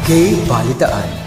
K-Balitaan.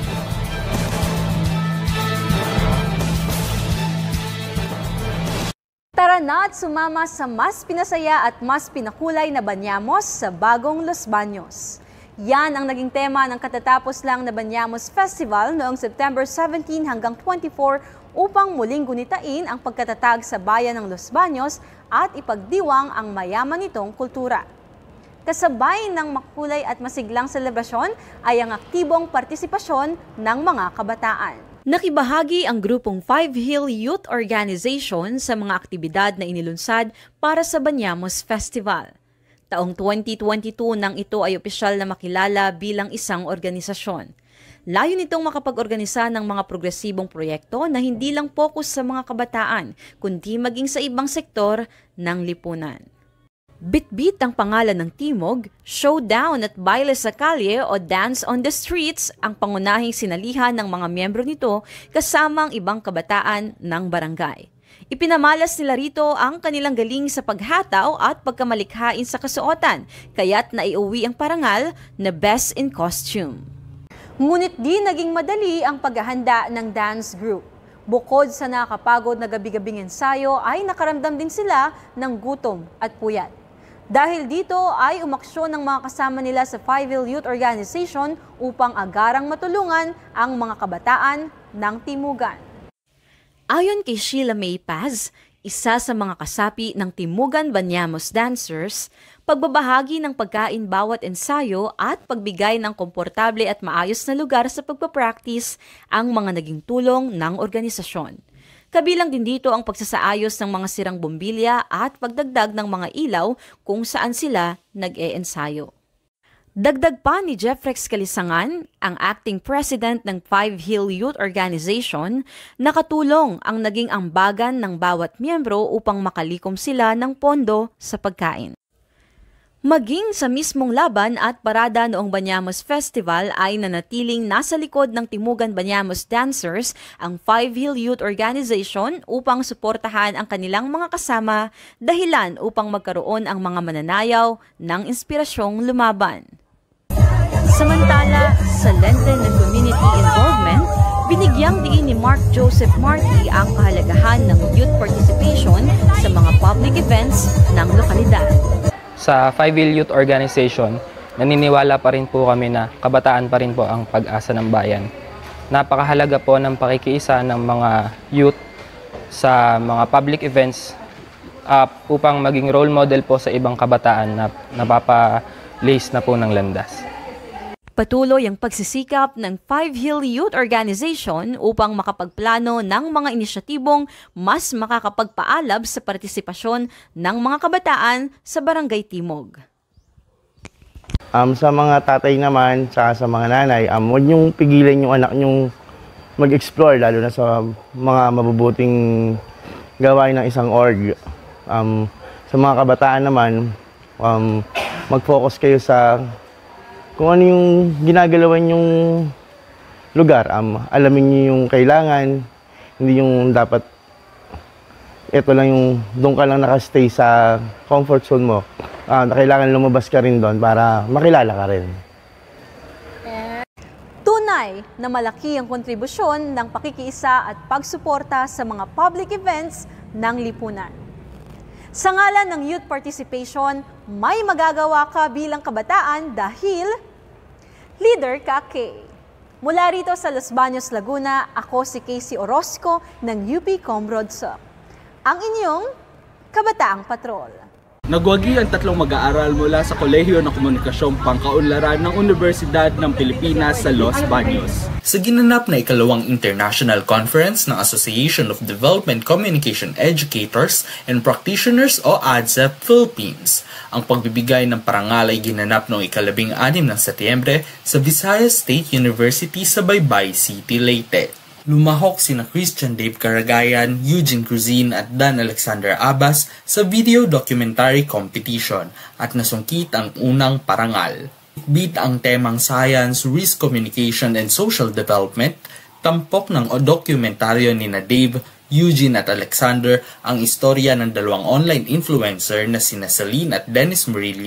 Tara na at sumama sa mas pinasaya at mas pinakulay na Banyamos sa bagong Los Baños. Yan ang naging tema ng katatapos lang na Banyamos Festival noong September 17 hanggang 24 upang muling gunitain ang pagkatatag sa bayan ng Los Baños at ipagdiwang ang mayaman nitong kultura. Kasabay ng makulay at masiglang selebrasyon ay ang aktibong partisipasyon ng mga kabataan. Nakibahagi ang grupong Five Hill Youth Organization sa mga aktibidad na inilunsad para sa Banyamos Festival. Taong 2022 nang ito ay opisyal na makilala bilang isang organisasyon. Layo nitong makapag-organisa ng mga progresibong proyekto na hindi lang focus sa mga kabataan, kundi maging sa ibang sektor ng lipunan. Bit-bit ang pangalan ng Timog, Showdown at Baile sa Kalye o Dance on the Streets ang pangunahing sinalihan ng mga miyembro nito kasama ang ibang kabataan ng barangay. Ipinamalas nila rito ang kanilang galing sa paghataw at pagkamalikhain sa kasuotan, kaya't naiuwi ang parangal na Best in Costume. Ngunit di naging madali ang paghahanda ng dance group. Bukod sa nakakapagod na gabi-gabing ensayo ay nakaramdam din sila ng gutom at puyat. Dahil dito ay umaksyon ng mga kasama nila sa Five Hill Youth Organization upang agarang matulungan ang mga kabataan ng Timugan. Ayon kay Sheila May Paz, isa sa mga kasapi ng Timugan Banyamos Dancers, pagbabahagi ng pagkain bawat ensayo at pagbigay ng komportable at maayos na lugar sa pagpapractice ang mga naging tulong ng organisasyon. Kabilang din dito ang pagsasaayos ng mga sirang bombilya at pagdagdag ng mga ilaw kung saan sila nag-e-ensayo. Dagdag pa ni Jeffrex Kalisangan, ang acting president ng Five Hill Youth Organization, nakatulong ang naging ambagan ng bawat miyembro upang makalikom sila ng pondo sa pagkain. Maging sa mismong laban at parada noong Banyamos Festival ay nanatiling nasa likod ng Timugan Banyamos Dancers ang Five Hill Youth Organization upang suportahan ang kanilang mga kasama, dahilan upang magkaroon ang mga mananayaw ng inspirasyong lumaban. Samantala, sa lente ng community involvement, binigyang diin ni Mark Joseph Marty ang kahalagahan ng youth participation sa mga public events ng lokalidad. Sa Five Hill Youth Organization, naniniwala pa rin po kami na kabataan pa rin po ang pag-asa ng bayan. Napakahalaga po ng pakikiisa ng mga youth sa mga public events upang maging role model po sa ibang kabataan na napapalace na po ng landas. Patuloy ang pagsisikap ng Five Hill Youth Organization upang makapagplano ng mga inisyatibong mas makakapagpaalab sa partisipasyon ng mga kabataan sa Barangay Timog. Sa mga tatay naman, sa mga nanay, huwag niyong pigilan yung anak niyong mag-explore, lalo na sa mga mabubuting gawain ng isang org. Sa mga kabataan naman, mag-focus kayo sa kung ano yung ginagalawan yung lugar. Alamin niyo yung kailangan, hindi yung dapat ito lang yung doon ka lang nakastay sa comfort zone mo. Kailangan lumabas ka rin doon para makilala ka rin. Tunay na malaki ang kontribusyon ng pakikiisa at pagsuporta sa mga public events ng lipunan. Sa ngalan ng youth participation, may magagawa ka bilang kabataan dahil leader ka, Kay. Mula rito sa Los Baños, Laguna, ako si Casey Orozco ng UP Combrodso, ang inyong Kabataang Patrol. Nagwagi ang tatlong mag-aaral mula sa Kolehiyo ng Komunikasyong Pangkaunlaran ng Universidad ng Pilipinas sa Los Baños. Sa ginanap na ikalawang International Conference ng Association of Development Communication Educators and Practitioners o ADCEP Philippines, ang pagbibigay ng parangal ay ginanap noong ika-16 ng Setyembre sa Visayas State University sa Baybay City, Leyte. Lumahok sina Christian Dave Caragayan, Eugene Cruzin at Dan Alexander Abbas sa video documentary competition at nasungkit ang unang parangal. Bit ang temang Science, Risk Communication and Social Development, tampok ng dokumentaryo ni Dave, Eugene at Alexander ang istorya ng dalawang online influencer na sina Celine at Dennis Murillo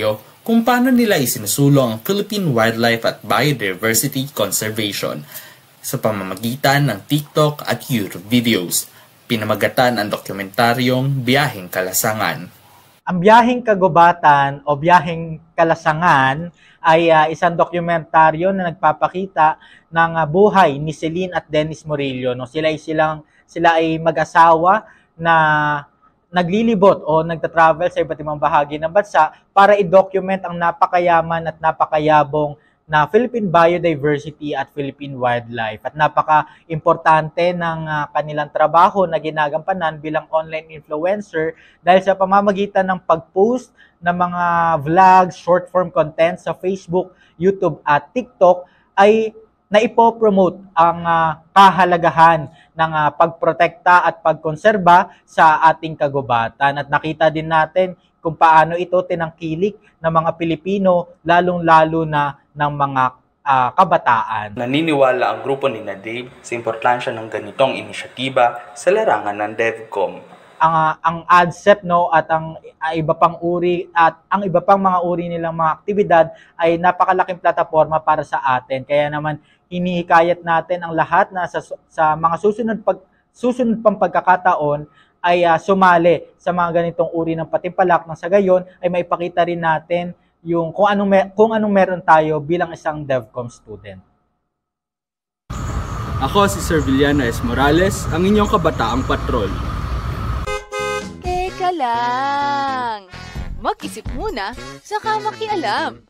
kung paano nila isinusulong ang Philippine wildlife at biodiversity conservation sa pamamagitan ng TikTok at YouTube videos. Pinamagatan ang dokumentaryong Biyaheng Kalasangan. Ang Biyaheng Kagubatan o Biyaheng Kalasangan ay isang dokumentaryo na nagpapakita ng buhay ni Celine at Dennis Murillo. No? Sila ay mag-asawa na naglilibot o nagta-travel sa iba't ibang bahagi ng bansa para i-document ang napakayaman at napakayabong na Philippine biodiversity at Philippine wildlife. At napaka-importante ng kanilang trabaho na ginagampanan bilang online influencer dahil sa pamamagitan ng pag-post ng mga vlogs, short-form content sa Facebook, YouTube at TikTok ay naipopromote ang kahalagahan ng pagprotekta at pagkonserba sa ating kagubatan. At nakita din natin kung paano ito tinangkilik ng mga Pilipino, lalong-lalo na ng mga kabataan. Naniniwala ang grupo ni Dave sa importansya ng ganitong inisyatiba sa larangan ng DevCom. Ang ADCEP at ang iba pang mga uri nilang mga aktibidad ay napakalaking plataforma para sa atin. Kaya naman hinihikayat natin ang lahat na sa mga susunod pang pagkakataon ay sumali sa mga ganitong uri ng patimpalak nang sa gayon ay maipakita rin natin yung kung anong meron tayo bilang isang DevCom student. Ako si Sir Villano S. Morales, ang inyong kabataang patrol. Teka lang. Mag-isip muna, saka makialam.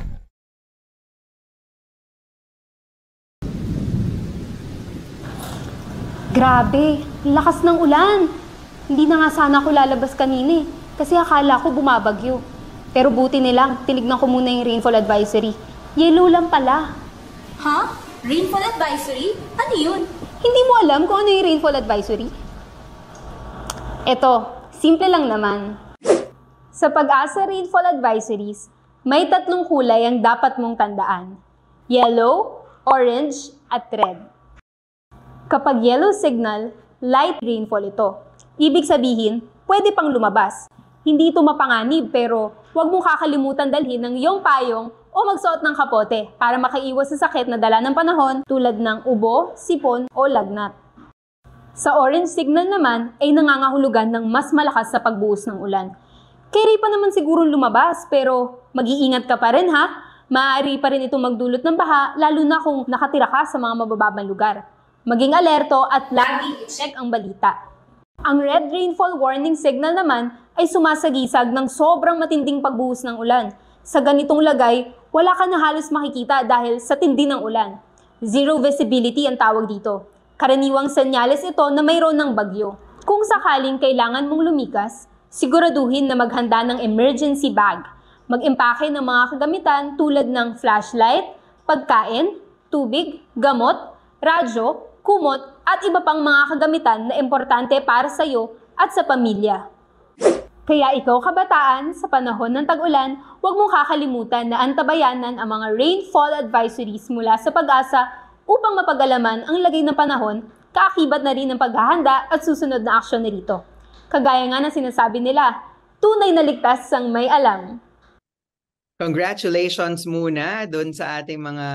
Grabe, lakas ng ulan. Hindi na nga sana ako lalabas kanina kasi akala ko bumabagyo. Pero buti nilang, tinignan ko muna yung rainfall advisory. Yellow lang pala. Ha? Rainfall advisory? Ano yun? Hindi mo alam kung ano yung rainfall advisory? Eto, simple lang naman. Sa Pag-asa Rainfall Advisories, may 3 kulay ang dapat mong tandaan. Yellow, orange, at red. Kapag yellow signal, light rainfall ito. Ibig sabihin, pwede pang lumabas. Hindi ito mapanganib pero huwag mong kakalimutan dalhin ng iyong payong o magsuot ng kapote para makaiwas sa sakit na dala ng panahon tulad ng ubo, sipon o lagnat. Sa orange signal naman ay nangangahulugan ng mas malakas sa pagbuhos ng ulan. Kaya pa naman siguro lumabas pero mag-iingat ka pa rin ha. Maaari pa rin itong magdulot ng baha lalo na kung nakatira ka sa mga mabababang lugar. Maging alerto at lagi i-check ang balita. Ang red rainfall warning signal naman ay sumasagisag ng sobrang matinding pagbuhos ng ulan. Sa ganitong lagay, wala ka na halos makikita dahil sa tindi ng ulan. Zero visibility ang tawag dito. Karaniwang senyales ito na mayroon ng bagyo. Kung sakaling kailangan mong lumikas, siguraduhin na maghanda ng emergency bag. Mag-impake ng mga kagamitan tulad ng flashlight, pagkain, tubig, gamot, radyo, kumot at iba pang mga kagamitan na importante para sa iyo at sa pamilya. Kaya ikaw kabataan, sa panahon ng tag-ulan, huwag mong kakalimutan na antabayanan ang mga rainfall advisories mula sa Pag-asa upang mapag-alaman ang lagay ng panahon, kaakibat na rin ng paghahanda at susunod na aksyon nito. Kagaya nga ng sinasabi nila, tunay na ligtas ang may alam. Congratulations muna doon sa ating mga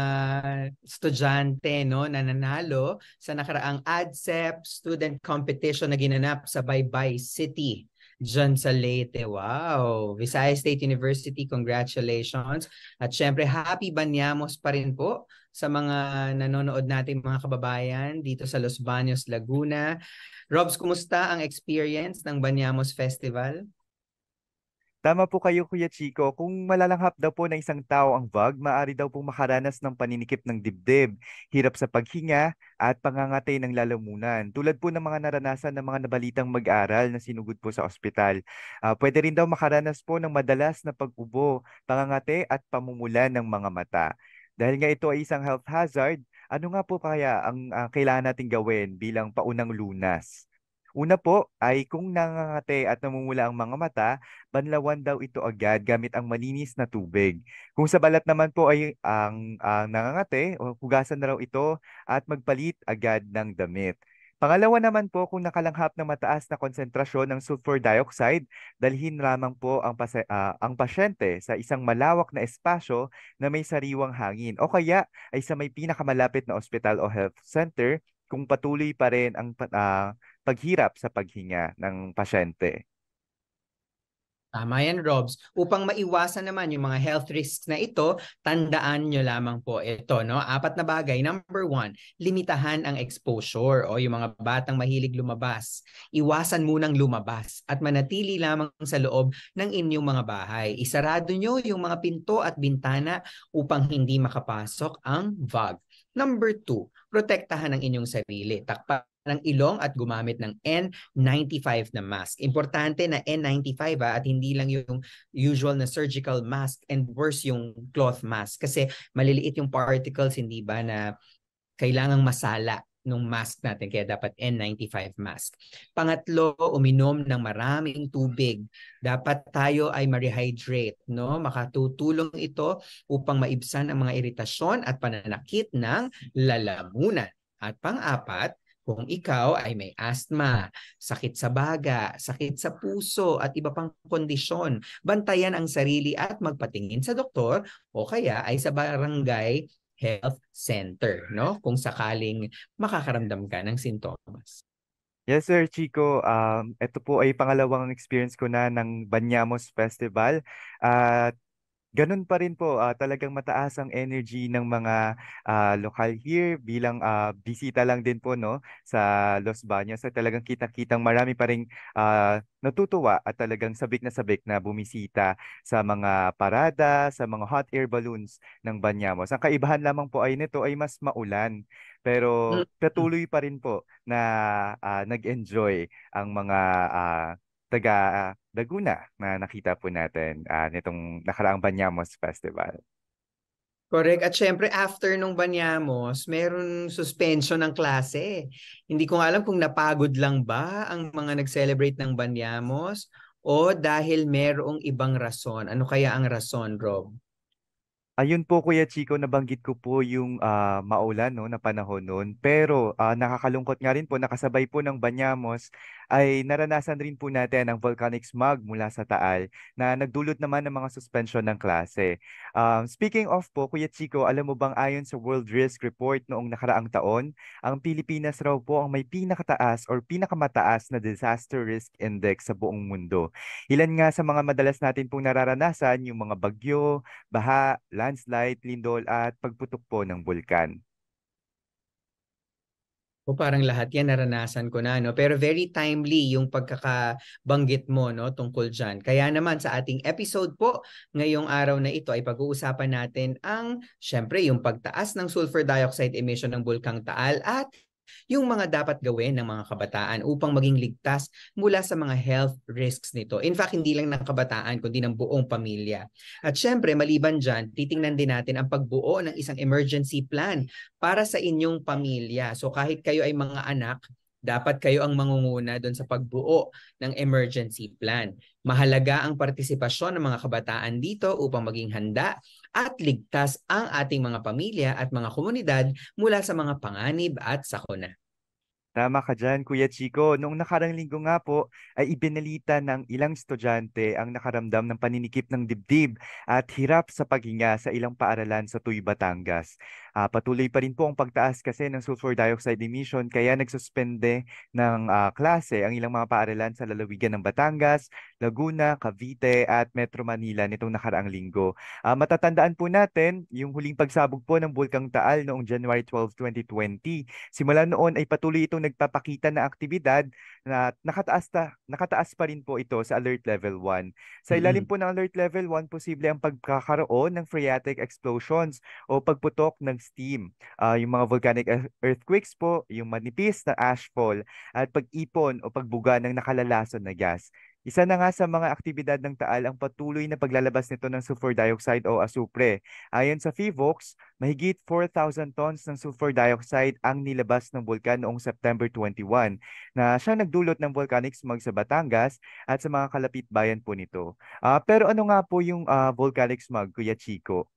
estudyante na nanalo sa nakaraang ADCEP student competition na ginanap sa Baybay City dyan sa Leyte. Wow! Visayas State University, congratulations. At syempre, happy Banyamos pa rin po sa mga nanonood nating mga kababayan dito sa Los Baños, Laguna. Robs, kumusta ang experience ng Banyamos Festival? Tama po kayo, Kuya Chico. Kung malalanghap daw po ng isang tao ang VAG, maaari daw pong makaranas ng paninikip ng dibdib, hirap sa paghinga, at pangangatay ng lalamunan. Tulad po ng mga naranasan ng mga nabalitang mag-aral na sinugod po sa ospital. Pwede rin daw makaranas po ng madalas na pag-ubo, pangangate at pamumula ng mga mata. Dahil nga ito ay isang health hazard, ano nga po kaya ang kailangan nating gawin bilang paunang lunas? Una po ay kung nangangate at namumula ang mga mata, banlawan daw ito agad gamit ang malinis na tubig. Kung sa balat naman po ay ang nangangate, hugasan na raw ito at magpalit agad ng damit. Pangalawa naman po, kung nakalanghap ng mataas na konsentrasyon ng sulfur dioxide, dalhin lamang po ang pasyente sa isang malawak na espasyo na may sariwang hangin o kaya ay sa may pinakamalapit na ospital o health center kung patuloy pa rin ang paghirap sa paghinga ng pasyente. Tama yan, Robs. Upang maiwasan naman yung mga health risks na ito, tandaan nyo lamang po ito, no? 4 na bagay. Number 1, limitahan ang exposure o yung mga batang mahilig lumabas. Iwasan munang lumabas at manatili lamang sa loob ng inyong mga bahay. Isarado nyo yung mga pinto at bintana upang hindi makapasok ang VAG. Number 2, protektahan ang inyong sarili. Takpan ng ilong at gumamit ng N95 na mask. Importante na N95 at hindi lang yung usual na surgical mask and worse yung cloth mask kasi maliliit yung particles, hindi ba, na kailangang masala nung mask natin, kaya dapat N95 mask. Pangatlo, uminom ng maraming tubig. Dapat tayo ay ma-rehydrate, no? Makatutulong ito upang maibsan ang mga iritasyon at pananakit ng lalamunan. At pang-apat, kung ikaw ay may asthma, sakit sa baga, sakit sa puso at iba pang kondisyon, bantayan ang sarili at magpatingin sa doktor o kaya ay sa barangay health center, no? Kung sakaling makakaramdam ka ng sintomas. Yes, Sir Chico. Ito po ay pangalawang experience ko na ng Banyamos Festival. At ganun pa rin po, talagang mataas ang energy ng mga lokal here bilang bisita lang din po, no, sa Los Baños. At talagang kita-kitang marami pa rin natutuwa at talagang sabik na bumisita sa mga parada, sa mga hot air balloons ng Banyamos. Ang kaibahan lamang po ay nito ay mas maulan. Pero patuloy pa rin po na nag-enjoy ang mga taga Laguna na nakita po natin nitong nakaraang Banyamos Festival. Correct. At syempre, after nung Banyamos, meron suspension ng klase. Hindi ko alam kung napagod lang ba ang mga nag-celebrate ng Banyamos o dahil merong ibang rason. Ano kaya ang rason, Rob? Ayun po, Kuya Chico, nabanggit ko po yung maulan, no, na panahon noon. Pero nakakalungkot nga rin po, nakasabay po ng Banyamos ay naranasan rin po natin ang volcanic smog mula sa Taal na nagdulot naman ng mga suspension ng klase. Speaking of po, Kuya Chico, alam mo bang ayon sa World Risk Report noong nakaraang taon, ang Pilipinas raw po ang may pinakataas or pinakamataas na disaster risk index sa buong mundo. Ilan nga sa mga madalas natin pong nararanasan, yung mga bagyo, baha, landslide, lindol at pagputok po ng bulkan. O parang lahat yan naranasan ko na, no? Pero very timely yung pagkakabanggit mo, no, tungkol dyan. Kaya naman sa ating episode po ngayong araw na ito ay pag-uusapan natin ang, syempre, yung pagtaas ng sulfur dioxide emission ng Bulkang Taal at yung mga dapat gawin ng mga kabataan upang maging ligtas mula sa mga health risks nito. In fact, hindi lang ng kabataan, kundi ng buong pamilya. At syempre, maliban dyan, titingnan din natin ang pagbuo ng isang emergency plan para sa inyong pamilya. So kahit kayo ay mga anak, dapat kayo ang mangunguna doon sa pagbuo ng emergency plan. Mahalaga ang partisipasyon ng mga kabataan dito upang maging handa at ligtas ang ating mga pamilya at mga komunidad mula sa mga panganib at sakuna. Tama ka dyan, Kuya Chico. Noong nakarang linggo nga po ay ibinalita ng ilang estudyante ang nakaramdam ng paninikip ng dibdib at hirap sa paghinga sa ilang paaralan sa Tuy, Batangas. Patuloy pa rin po ang pagtaas kasi ng sulfur dioxide emission kaya nagsuspende ng klase ang ilang mga paaralan sa lalawigan ng Batangas, Laguna, Cavite at Metro Manila nitong nakaraang linggo. Matatandaan po natin yung huling pagsabog po ng Bulkang Taal noong January 12, 2020. Simula noon ay patuloy itong nagpapakita na aktibidad na nakataas pa rin po ito sa alert level 1. Sa ilalim po ng alert level 1, posible ang pagkakaroon ng phreatic explosions o pagputok ng steam. Yung mga volcanic earthquakes po, yung manipis na ashfall at pag-ipon o pagbuga ng nakalalason na gas. Isa na nga sa mga aktibidad ng Taal ang patuloy na paglalabas nito ng sulfur dioxide o asupre. Ayon sa PHIVOLCS, mahigit 4,000 tons ng sulfur dioxide ang nilabas ng bulkan noong September 21 na siya nagdulot ng volcanic smog sa Batangas at sa mga kalapit bayan po nito. Pero ano nga po yung volcanic smog, Kuya Chico?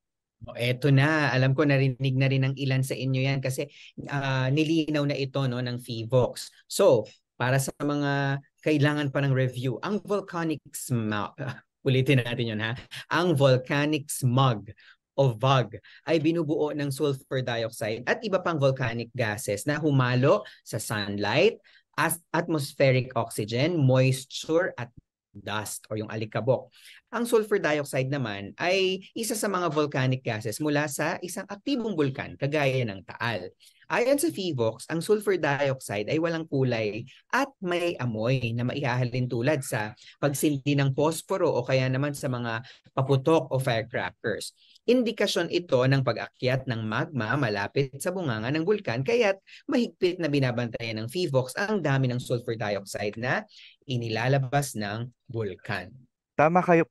Eto na, alam ko narinig na rin ng ilan sa inyo yan kasi nilinaw na ito no ng FIVOX. So, para sa mga kailangan pa ng review, ang volcanic smog, ulitin natin yun ha, ang volcanic smog o VOG ay binubuo ng sulfur dioxide at iba pang volcanic gases na humalo sa sunlight, atmospheric oxygen, moisture at dust o yung alikabok. Ang sulfur dioxide naman ay isa sa mga volcanic gases mula sa isang aktibong bulkan kagaya ng Taal. Ayon sa FIVOX, ang sulfur dioxide ay walang kulay at may amoy na maihahalin tulad sa pagsindi ng posporo o kaya naman sa mga paputok o firecrackers. Indikasyon ito ng pag-akyat ng magma malapit sa bunganga ng bulkan kaya't mahigpit na binabantayan ng FIVOX ang dami ng sulfur dioxide na inilalabas ng bulkan. Tama kayo.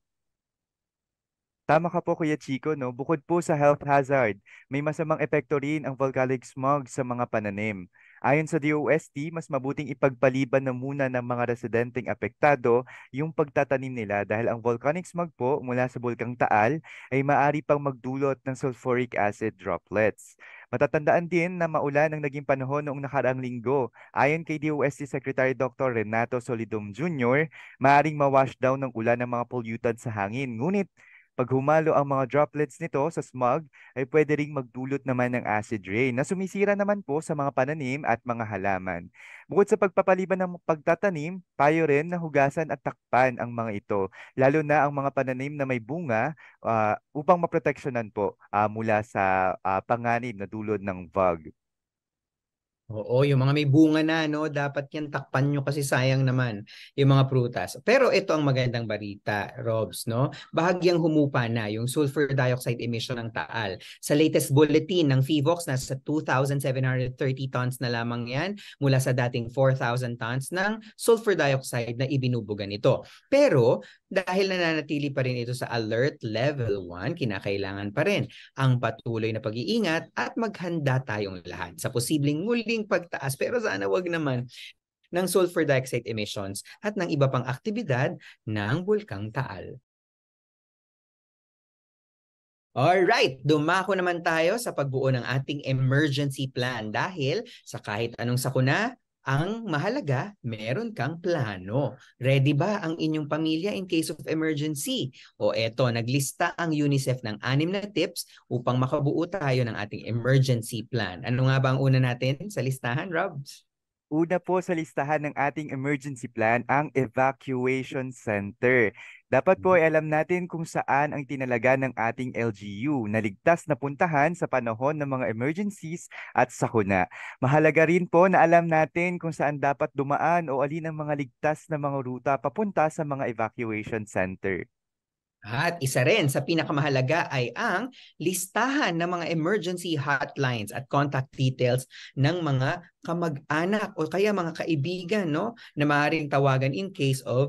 Tama ka po, Kuya Chico, no? Bukod po sa health hazard, may masamang epekto rin ang volcanic smog sa mga pananim. Ayon sa DOST, mas mabuting ipagpaliban na muna ng mga residenteng apektado yung pagtatanim nila dahil ang volcanic smog po mula sa Bulkang Taal ay maaari pang magdulot ng sulfuric acid droplets. Matatandaan din na maulan ang naging panahon noong nakaraang linggo. Ayon kay DOST Secretary Dr. Renato Solidum Jr., maaring mawash down ng ulan ng mga pollutants sa hangin. Ngunit pag humalo ang mga droplets nito sa smog, ay pwede ring magdulot naman ng acid rain na sumisira naman po sa mga pananim at mga halaman. Bukod sa pagpapaliban ng pagtatanim, payo rin na hugasan at takpan ang mga ito, lalo na ang mga pananim na may bunga upang maproteksyonan po mula sa panganib na dulot ng VOG. Oo, yung mga may bunga na, no, dapat yan takpan nyo kasi sayang naman yung mga prutas. Pero ito ang magandang balita, Robs, no? Bahagyang humupa na yung sulfur dioxide emission ng Taal. Sa latest bulletin ng FIVOX, nasa 2,730 tons na lamang yan mula sa dating 4,000 tons ng sulfur dioxide na ibinubuga nito. Pero dahil nananatili pa rin ito sa alert level 1, kinakailangan pa rin ang patuloy na pag-iingat at maghanda tayong lahat sa posibleng muling pagtaas, pero sana wag naman, ng sulfur dioxide emissions at ng iba pang aktibidad ng Bulkang Taal. Alright, dumako naman tayo sa pagbuo ng ating emergency plan dahil sa kahit anong sakuna, ang mahalaga, meron kang plano. Ready ba ang inyong pamilya in case of emergency? O eto, naglista ang UNICEF ng 6 na tips upang makabuo tayo ng ating emergency plan. Ano nga ba ang una natin sa listahan, Robs? Una po sa listahan ng ating emergency plan ang evacuation center. Dapat po ay alam natin kung saan ang tinalaga ng ating LGU na ligtas na puntahan sa panahon ng mga emergencies at sakuna. Mahalaga rin po na alam natin kung saan dapat dumaan o alin ang mga ligtas na mga ruta papunta sa mga evacuation center. At isa rin sa pinakamahalaga ay ang listahan ng mga emergency hotlines at contact details ng mga kamag-anak o kaya mga kaibigan, no, na maaaring tawagan in case of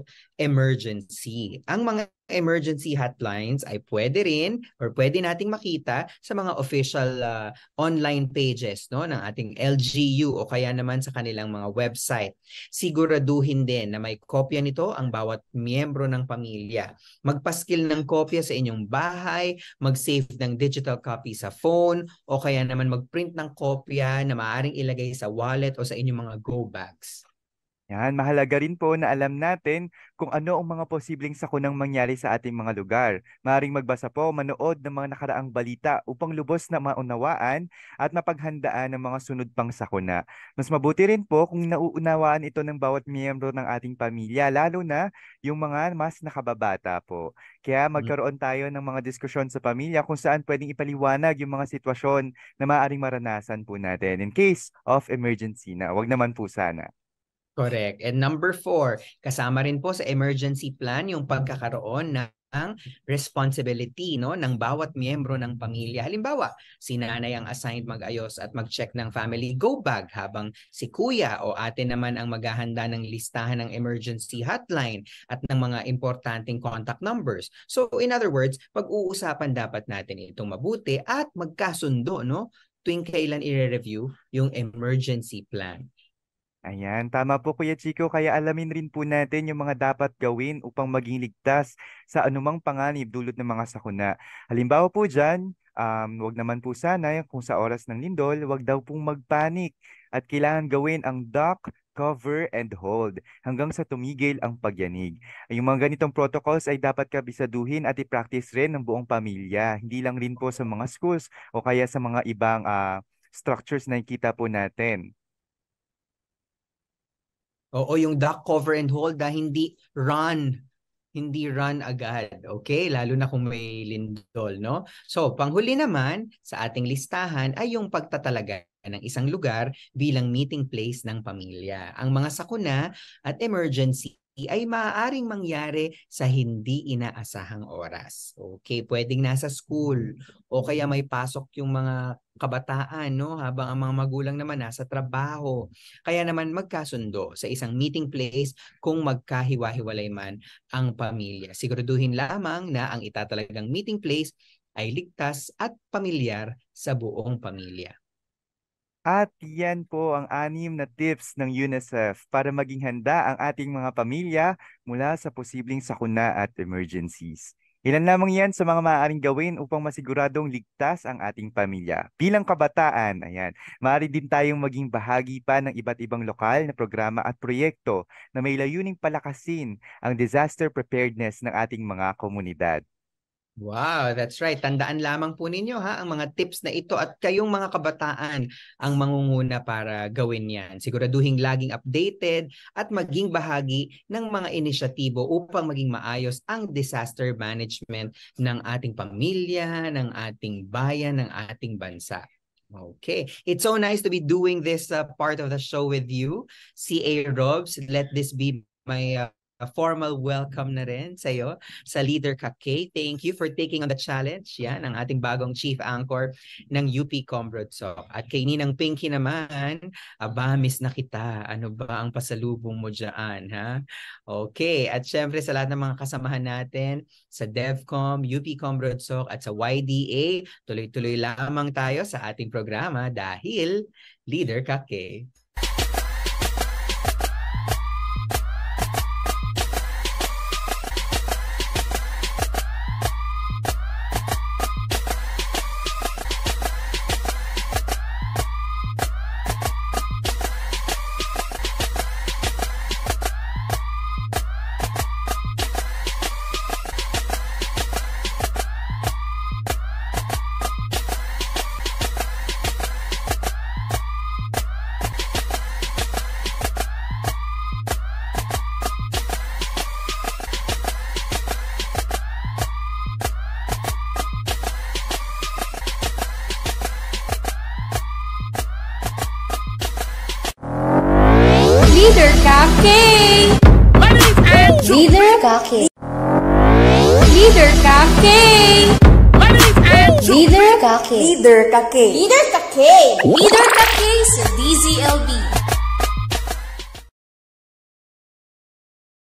emergency. Ang mga emergency hotlines ay pwede rin or pwede nating makita sa mga official online pages, no, ng ating LGU o kaya naman sa kanilang mga website. Siguraduhin din na may kopya nito ang bawat miyembro ng pamilya. Magpaskil ng kopya sa inyong bahay, mag-save ng digital copy sa phone o kaya naman mag-print ng kopya na maaaring ilagay sa wallet o sa inyong mga go bags. Yan, mahalaga rin po na alam natin kung ano ang mga posibleng sakunang mangyari sa ating mga lugar. Maaaring magbasa po, manood ng mga nakaraang balita upang lubos na maunawaan at mapaghandaan ng mga sunod pang sakuna. Mas mabuti rin po kung nauunawaan ito ng bawat miyembro ng ating pamilya, lalo na yung mga mas nakababata po. Kaya magkaroon tayo ng mga diskusyon sa pamilya kung saan pwedeng ipaliwanag yung mga sitwasyon na maaaring maranasan po natin in case of emergency na. Wag naman po sana. Correct. And number 4, kasama rin po sa emergency plan yung pagkakaroon ng responsibility, no, ng bawat miyembro ng pamilya. Halimbawa, si nanay ang assigned mag-ayos at mag-check ng family go bag habang si kuya o ate naman ang maghahanda ng listahan ng emergency hotline at ng mga importanteng contact numbers. So in other words, pag-uusapan dapat natin itong mabuti at magkasundo, no, tuwing kailan i-review yung emergency plan. Ayan, tama po Kuya Chico, kaya alamin rin po natin yung mga dapat gawin upang maging ligtas sa anumang panganib dulot ng mga sakuna. Halimbawa po dyan, Wag naman po sana kung sa oras ng lindol, wag daw pong magpanik at kailangan gawin ang duck, cover, and hold hanggang sa tumigil ang pagyanig. Yung mga ganitong protocols ay dapat kabisaduhin at i-practice rin ng buong pamilya, hindi lang rin po sa mga schools o kaya sa mga ibang structures na nakikita po natin. Oo, yung duck, cover, and hold hindi run agad, okay? Lalo na kung may lindol, no? So, panghuli naman sa ating listahan ay yung pagtatalaga ng isang lugar bilang meeting place ng pamilya. Ang mga sakuna at emergency ay maaaring mangyari sa hindi inaasahang oras. Okay, pwedeng nasa school o kaya may pasok yung mga kabataan, no? Habang ang mga magulang naman nasa trabaho. Kaya naman magkasundo sa isang meeting place kung magkahiwa-hiwalay man ang pamilya. Siguraduhin lamang na ang itatalagang meeting place ay ligtas at pamilyar sa buong pamilya. At yan po ang 6 na tips ng UNICEF para maging handa ang ating mga pamilya mula sa posibleng sakuna at emergencies. Ilan lamang yan sa mga maaaring gawin upang masiguradong ligtas ang ating pamilya. Bilang kabataan, maaari din tayong maging bahagi pa ng iba't ibang lokal na programa at proyekto na may layuning palakasin ang disaster preparedness ng ating mga komunidad. Wow, that's right. Tandaan lamang po ninyo ang mga tips na ito at kayong mga kabataan ang mangunguna para gawin yan. Siguraduhin laging updated at maging bahagi ng mga inisyatibo upang maging maayos ang disaster management ng ating pamilya, ng ating bayan, ng ating bansa. Okay. It's so nice to be doing this part of the show with you. CA Robs, let this be my a formal welcome na rin sa iyo sa Leader Ka K. Thank you for taking on the challenge. Yan, ang ating bagong chief anchor ng UP Combrodsok. At kay Ninang Pinky naman, miss na kita. Ano ba ang pasalubong mo dyan, ha? Okay. At syempre sa lahat ng mga kasamahan natin sa DevCom, UP Combrodsok at sa YDA, tuloy-tuloy lamang tayo sa ating programa dahil Leader Ka K. Leader Ka K. Leader Ka K. Leader Ka K. Leader Ka K. Leader Ka K. Leader Ka K. Leader Ka K sa DZLB.